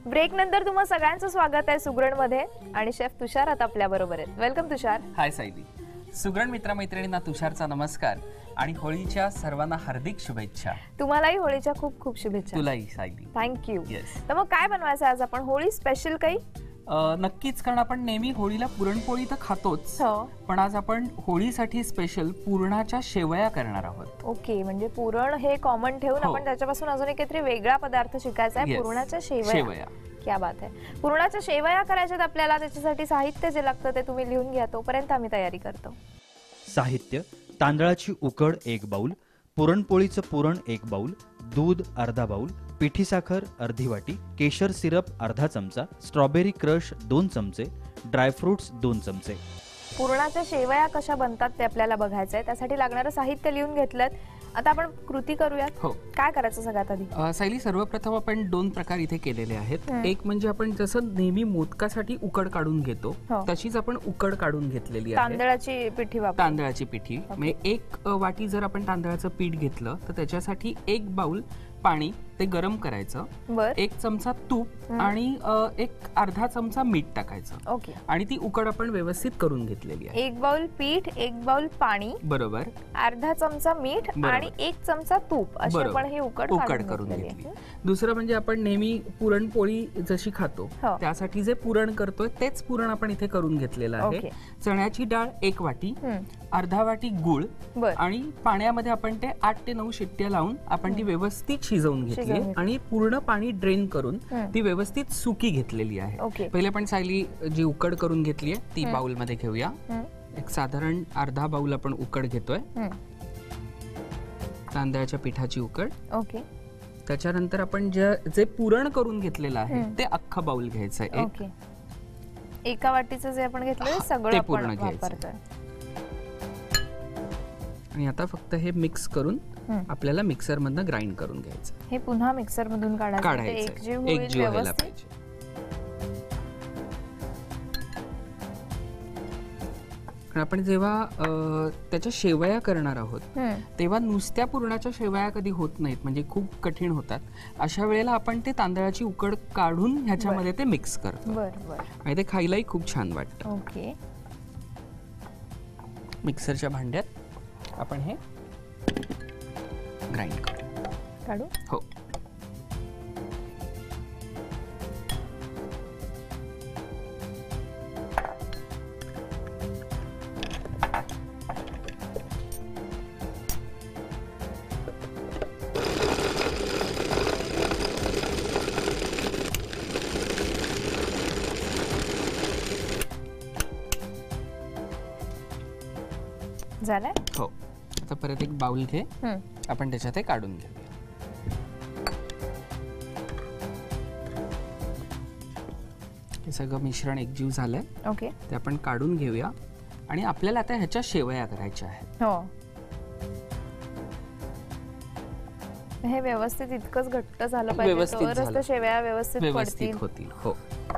Break नंतर तुम्हा सगळ्यांचं स्वागत आहे सुगरणमध्ये आणि शेफ तुषार आता आपल्या बरोबर आहेत. वेलकम तुषार. हाय सायली. सुगरण मित्रमैत्रिणींना तुषारचा नमस्कार आणि होळीच्या सर्वांना हार्दिक शुभेच्छा. तुम्हालाही होळीच्या खूप खूप शुभेच्छा. तुलाही सायली. थँक्यू. येस. तर मग काय बनवायचं आज आपण? होळी स्पेशल काही? नक्कीच, कारण आपण नेहमी होळीला पुरणपोळी तर खातोच, पण आज आपण होळीसाठी स्पेशल पुरणाच्या शेवया करणार आहोत. ओके, म्हणजे पुरण हे कॉमन ठेवून आपण त्याच्यापासून अजून एक काहीतरी वेगळा पदार्थ शिकायचा आहे. पुरणाच्या शेवया. क्या बात आहे. पुरणाच्या शेवया करायच्यात आपल्याला. त्याच्यासाठी साहित्य जे लागतं ते तुम्ही लिहून घ्या, तोपर्यंत आम्ही तयारी करतो. साहित्य: तांदळाची उकड 1 बाउल, पुरणपोळीचं पुरण 1 बाउल, दूध अर्धा बाउल, पिठी साखर अर्धी वाटी, केशर सिरप अर्धा चमचा, स्ट्रॉबेरी क्रश 2 चमचे, ड्रायफ्रुट्स 2 चमचे. पुरणाच्या शेवया कशा बनतात ते आपल्याला बघायचंय. त्यासाठी लागणारं साहित्य लिहून घेतलं. आता आपण कृती करूयात. हो. काय करायचं सगळ्यात आधी? सायली, सर्वप्रथम आपण 2 प्रकार इथे केलेले आहेत. एक म्हणजे आपण जसं नेहमी मोदकासाठी उकड काढून घेतो तशीच आपण उकड काढून घेतलेली आहे. तांदळाची पिठी वापर. तांदळाची पिठी म्हणजे 1 वाटी जर आपण तांदळाचं पीठ घेतलं तर त्याच्यासाठी 1 बाउल पाणी ते गरम करायचं. 1 चमचा तूप आणि 1 अर्धा चमचा मीठ टाकायचं. ओके. आणि ती उकड आपण व्यवस्थित करून घेतलेली आहे. 1 बाउल पीठ, 1 बाउल पाणी, बरोबर, अर्धा चमचा मीठ आणि 1 चमचा तूप अशी आपण ही उकड करून घेतली. दुसरं म्हणजे आपण नेहमी पुरणपोळी जशी खातो त्यासाठी जे पुरण करतोय तेच पुरण आपण इथे करून घेतलेलं आहे. चण्याची डाळ 1 वाटी, अर्धा वाटी गूळ आणि पाण्यामध्ये आपण ते 8 ते 9 शिट्ट्या लावून आपण ती व्यवस्थित शिजवून घेतली आणि पूर्ण पाणी ड्रेन करून ती व्यवस्थित सुकी घेतलेली आहे. पहिले आपण सायली जी उकड करून घेतली आहे ती बाउल मध्ये घेऊया. एक साधारण अर्धा बाउल आपण उकड घेतोय. तांदळाच्या पिठाची उकड. ओके. त्याच्यानंतर आपण जे पुरण करून घेतलेलं आहे ते अख्खा बाउल घ्यायचं आहे. ओके. एका वाटीचं जे आपण घेतलं सगळं पूर्ण घ्यायचं आणि आता फक्त हे मिक्स करून आपल्याला मिक्सर मधनं ग्राइंड करून घ्यायचं. हे पुन्हा मिक्सर मधून काढायचं. एकजीव व्हायला पाहिजे. आपण जेव्हा त्याच्या शेवया करणार आहोत तेव्हा नुसत्या पुरणाच्या शेवया कधी होत नाहीत, म्हणजे खूप कठीण होतात. अशा वेळेला आपण ते तांदळाची उकड काढून ह्याच्यामध्ये ते मिक्स करतो आणि ते खायलाही खूप छान वाटतं. ओके. मिक्सरच्या भांड्यात आपण हे ग्राइंड काढू. हो. झालंय. हो. आता परत एक बाउल घे, आपण त्याच्यात काढून घेऊया. हे सगळं मिश्रण एकजीव झालंय. ओके. ते आपण काढून घेऊया आणि आपल्याला आता ह्याच्या शेवया करायच्या आहेत. हो. हे व्यवस्थित इतकंच घट्ट झालं पाहिजे तरच त्या शेवया व्यवस्थित होतील. हो.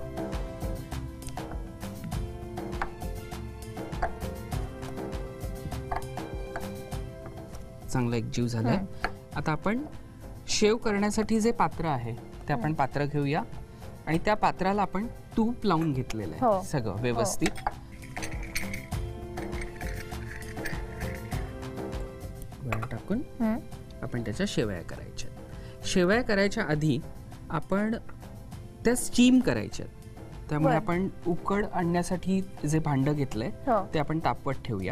चांगलं एकजीव झालंय. आता आपण शेव करण्यासाठी जे पात्र आहे ते आपण पात्र घेऊया आणि त्या पात्राला आपण तूप लावून घेतलेलं आहे. सगळं व्यवस्थित टाकून आपण त्याच्या शेवया करायच्या. शेवया करायच्या आधी आपण त्या स्टीम करायच्या. त्यामुळे आपण उकड आणण्यासाठी जे भांड घेतलंय ते आपण तापवत ठेवूया.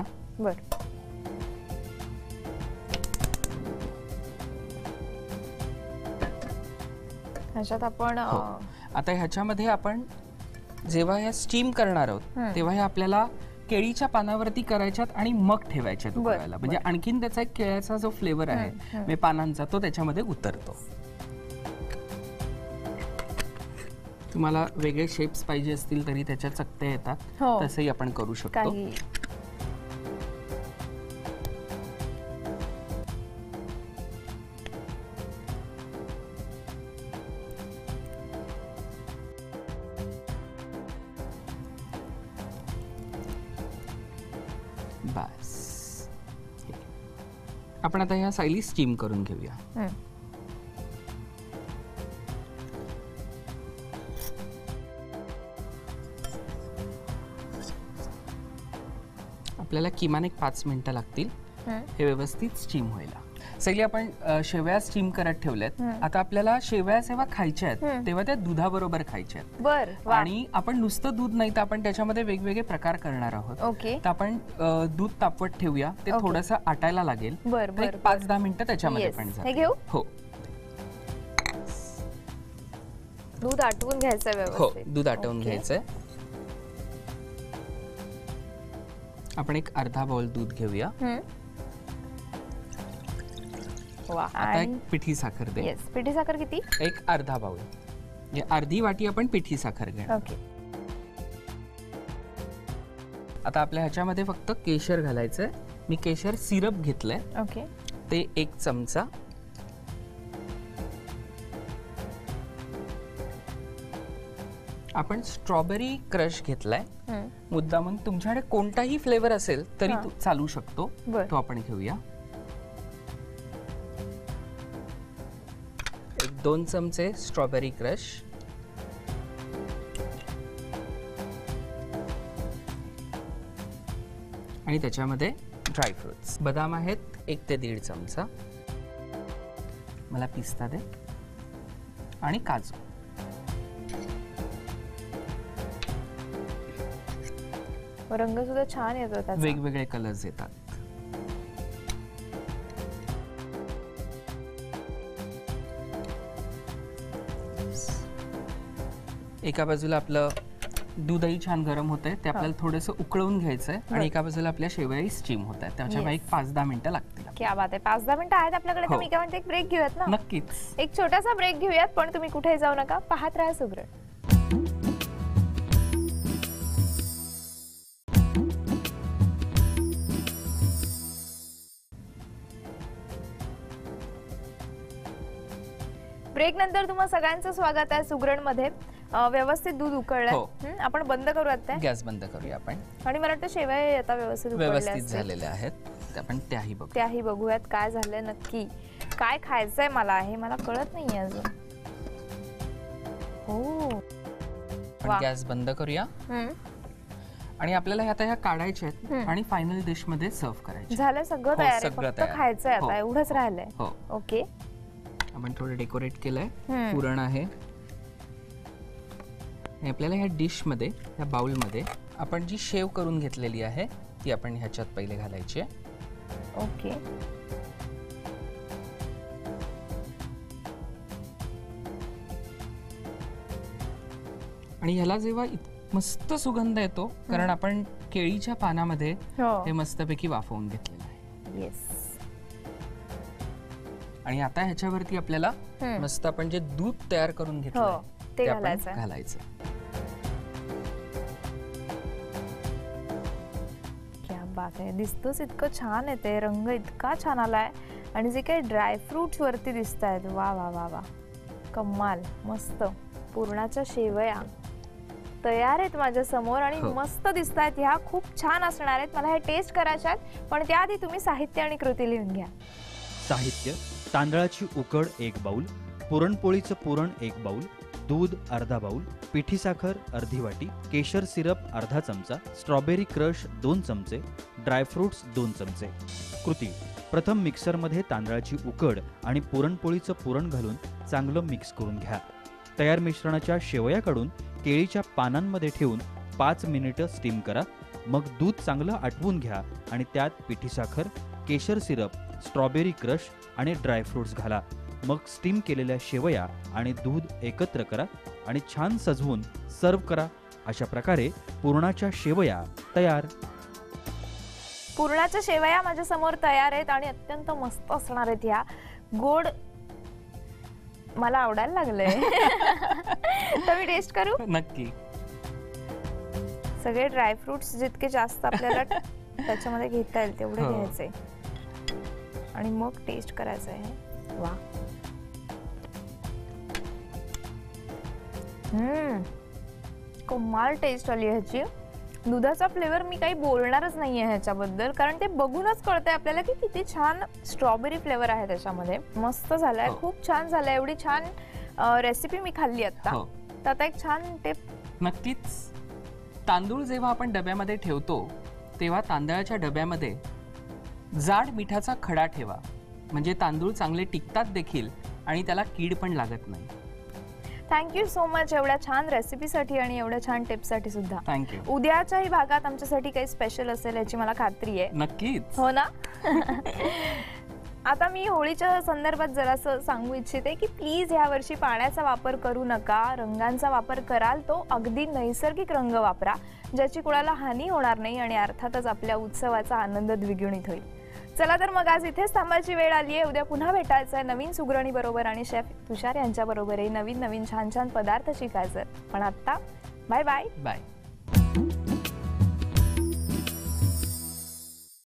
ह्याच्यात आपण आता ह्याच्यामध्ये आपण जेव्हा ह्या स्टीम करणार आहोत तेव्हा हे आपल्याला केळीच्या पानावरती करायच्यात आणि मग ठेवायच्यात उकळायला. म्हणजे आणखीन त्याचा एक केळ्याचा जो फ्लेवर आहे म्हणजे पानांचा तो त्याच्यामध्ये उतरतो. तुम्हाला वेगळे शेप्स पाहिजे असतील तरी त्याच्या चकत्या येतात, तसंही आपण करू शकतो. बस. आपण आता ह्या सायली स्टीम करून घेऊया. आपल्याला किमान एक 5 मिनिटं लागतील हे व्यवस्थित स्टीम व्हायला. सगळी आपण शेवया स्टीम करत ठेवल्यात. आता आपल्याला शेवया जेव्हा खायच्या आहेत तेव्हा त्या दुधाबरोबर खायच्या आहेत. बरं. आणि आपण नुसतं दूध नाही तर आपण त्याच्यामध्ये वेगवेगळे प्रकार करणार आहोत. ओके. तर आपण दूध तापवत ठेवूया. ते थोडंसं आटायला लागेल. बरं. 5-10 मिनिटं त्याच्यामध्ये पण हे घेऊ. हो, दूध आटवून घ्यायचं हो, व्यवस्थित. दूध आटवून घ्यायचंय. आपण एक अर्धा बाउल दूध घेऊया. आता एक पिठी साखर दे. येस. पिठी साखर किती? एक अर्धा बाउल, म्हणजे अर्धी वाटी आपण पिठी साखर घेणार. ओके. आता आपल्या ह्याच्यामध्ये फक्त केशर घालायचंय. मी केशर सिरप घेतलंय. ओके. ते 1 चमचा. आपण स्ट्रॉबेरी क्रश घेतलाय. मुद्दामून तुमच्याकडे कोणताही फ्लेवर असेल तरी तो चालू शकतो. तो आपण घेऊया. 2 चमचे स्ट्रॉबेरी क्रश. आणि त्याच्यामध्ये ड्रायफ्रुट्स. बदाम आहेत 1 ते 1.5 चमचा. मला पिस्ता दे. आणि काजू. रंग सुद्धा छान येतो त्याचा. वेगवेगळे कलर्स येतात. एका बाजूला आपलं दूधही छान गरम होतंय. ते आपल्याला थोडंसं उकळवून घ्यायचंय. आणि एका बाजूला आपल्या शेवयाही स्टीम होत आहेत. त्याच्यामुळे एक 5-10 मिनिटं लागतील. क्या बात आहे. 5-10 मिनिटं आहेत आपल्याकडे. तर मी काय म्हणते, एक ब्रेक घेऊयात ना. नक्कीच. एक छोटासा ब्रेक घेऊयात. पण तुम्ही कुठेही जाऊ नका. पाहत राहा सुगरण. ब्रेक नंतर तुम्हा सगळ्यांचं स्वागत आहे सुगरण मध्ये. व्यवस्थित दूध उकळलंय. आपण बंद करूयात. गॅस बंद करूया आपण. आणि मला वाटतं शेवया आता व्यवस्थित झालेल्या आहेत. आपण त्याही बघूयात काय झालंय नक्की. काय खायचंय मला, हे मला कळत नाहीये अजून. हो, गॅस बंद करूया. आणि आपल्याला आता ह्या काढायच्या आहेत आणि फायनल डिश मध्ये सर्व्ह करायचे. झालं सगळं तयार आहे. फक्त खायचंय आता. एवढंच राहिलंय. ओके. आपण थोडं डेकोरेट केलंय. पुरण आहे. आणि आपल्याला ह्या डिश मध्ये, ह्या बाउल मध्ये आपण जी शेव करून घेतलेली आहे ती आपण ह्याच्यात पहिले घालायची आहे. ओके. आणि ह्याला जेव्हा मस्त सुगंध येतो, कारण आपण केळीच्या पानामध्ये हे मस्तपैकी वाफवून घेतलेलं आहे. येस. आणि आता ह्याच्यावरती आपल्याला मस्त आपण जे दूध तयार करून घेतलं ते घालायचं. क्या बात आहे. दिसतोच इतकं छान येते. रंग इतका छान आलाय. आणि जे काही ड्रायफ्रुट्स वरती दिसत आहेत, वा वा वा वा, कमाल. मस्त पुरणाच्या शेवया तयार आहेत माझ्या समोर आणि मस्त दिसत आहेत. ह्या खूप छान असणार आहेत. मला हे टेस्ट करायच्या आहेत. पण त्याआधी तुम्ही साहित्य आणि कृती लिहून घ्या. साहित्य: तांदळाची उकड 1 बाउल, पुरणपोळीचं पुरण 1 बाउल, दूध अर्धा बाउल, पिठी साखर अर्धी वाटी, केशर सिरप अर्धा चमचा, स्ट्रॉबेरी क्रश 2 चमचे, ड्रायफ्रुट्स 2 चमचे. कृती: प्रथम मिक्सरमध्ये तांदळाची उकड आणि पुरणपोळीचं पुरण घालून चांगलं मिक्स करून घ्या. तयार मिश्रणाच्या शेवया काढून केळीच्या पानांमध्ये ठेवून 5 मिनिटं स्टीम करा. मग दूध चांगलं आटवून घ्या आणि त्यात पिठी साखर, केशर सिरप, स्ट्रॉबेरी क्रश आणि ड्रायफ्रुट्स घाला. मग स्टीम केलेल्या शेवया आणि दूध एकत्र करा आणि छान सजवून सर्व करा. अशा प्रकारे पुरणाच्या शेवया तयार. पुरणाच्या शेवया माझ्या समोर तयार आहेत आणि अत्यंत मस्त असणार आहेत. ह्या गोड मला आवडायला लागलंय. तर मी टेस्ट करू. नक्की. सगळे ड्रायफ्रुट्स जितके जास्त आपल्याला त्याच्यामध्ये घेता येईल तेवढे घ्यायचे आणि मग टेस्ट करायचं आहे. वा. कमाल टेस्ट आली ह्याची. दुधाचा फ्लेवर मी काही बोलणारच नाहीये ह्याच्याबद्दल, कारण ते बघूनच कळतंय आपल्याला की किती छान स्ट्रॉबेरी फ्लेवर आहे त्याच्यामध्ये. मस्त झालाय. खूप छान झालाय. एवढी छान रेसिपी मी खाल्ली आता. तर आता एक छान टिप. नक्कीच. तांदूळ जेव्हा आपण डब्यामध्ये ठेवतो तेव्हा तांदळाच्या डब्यामध्ये जाड मिठाचा खडा ठेवा, म्हणजे तांदूळ चांगले टिकतात देखील आणि त्याला कीड पण लागत नाही. थँक्यू सो मच एवढ्या छान रेसिपीसाठी आणि एवढ्या छान टिप्ससाठी सुद्धा. थँक्यू. उद्याच्याही भागात आमच्यासाठी काही स्पेशल असेल याची मला खात्री आहे. नक्कीच. हो ना. आता मी होळीच्या संदर्भात जरासं सांगू इच्छिते की प्लीज ह्या वर्षी पाण्याचा वापर करू नका. रंगांचा वापर कराल तो अगदी नैसर्गिक रंग वापरा, ज्याची कुणाला हानी होणार नाही आणि अर्थातच आपल्या उत्सवाचा आनंद द्विगुणित होईल. चला तर मग आज इथेच थांबायची वेळ आली आहे. उद्या पुन्हा भेटायचं आहे नवीन सुगरणी बरोबर आणि शेफ तुषार यांच्या बरोबरही नवीन नवीन छान छान पदार्थ शिकायचं. पण आता बाय बाय. बाय.